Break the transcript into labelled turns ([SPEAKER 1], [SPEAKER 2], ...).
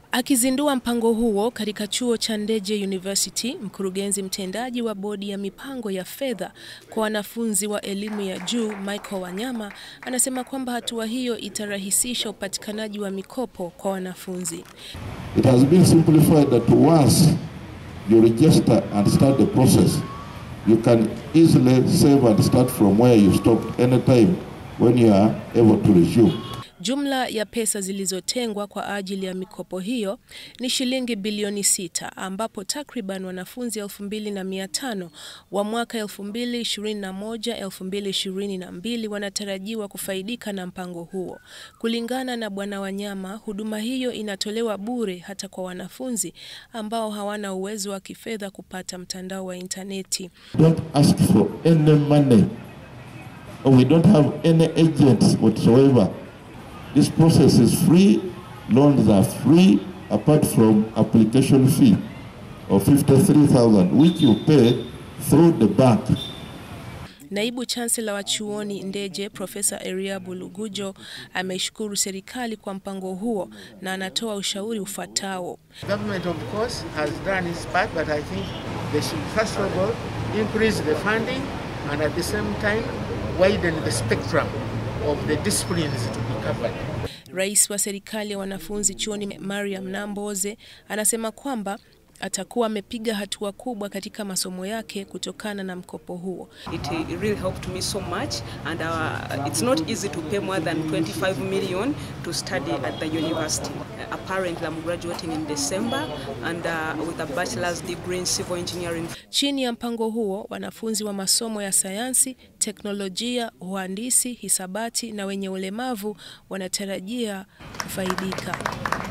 [SPEAKER 1] Akizindua mpango huo katika chuo cha Ndeje University, mkurugenzi mtendaji wa bodi ya mipango ya fedha kwa wanafunzi wa elimu ya juu Michael Wanyama anasema kwamba hatua hiyo itarahisisha upatikanaji wa mikopo kwa wanafunzi.
[SPEAKER 2] It has been simplified that once you register and start the process, you can easily save and start from where you stopped anytime when you are able to resume.
[SPEAKER 1] Jumla ya pesa zilizotengwa kwa ajili ya mikopo hiyo ni shilingi bilioni 6, ambapo takriban wanafunzi 2500 wa mwaka 2021-2022 wanatarajiwa kufaidika na mpango huo. Kulingana na Bwana Wanyama, huduma hiyo inatolewa bure hata kwa wanafunzi ambao hawana uwezo wa kifedha kupata mtandao wa interneti.
[SPEAKER 2] Don't ask for any money. We don't have any agents whatsoever. This process is free, loans are free, apart from application fee of 53,000, which you pay through the bank.
[SPEAKER 1] Naibu Chancellor wa chuoni Ndeje, Profesa Eriabu Lugujo, ameshukuru serikali kwa mpango huo na anatoa ushauri ufuatao.
[SPEAKER 3] Government of course has done its part, but I think they should first of all increase the funding and at the same time widen the spectrum of the disciplines to be covered.
[SPEAKER 1] Rais wa serikali ya wanafunzi chuoni Mariam Namboze anasema kwamba atakuwa amepiga hatua kubwa katika masomo yake kutokana na mkopo huo.
[SPEAKER 4] It really helped me so much, and it's not easy to pay more than 25 million to study at the university. Apparently I'm graduating in December and with a bachelor's degree in civil engineering.
[SPEAKER 1] Chini ya mpango huo, wanafunzi wa masomo ya sayansi, teknolojia, uhandisi, hisabati na wenye ulemavu wanatarajia kufaidika.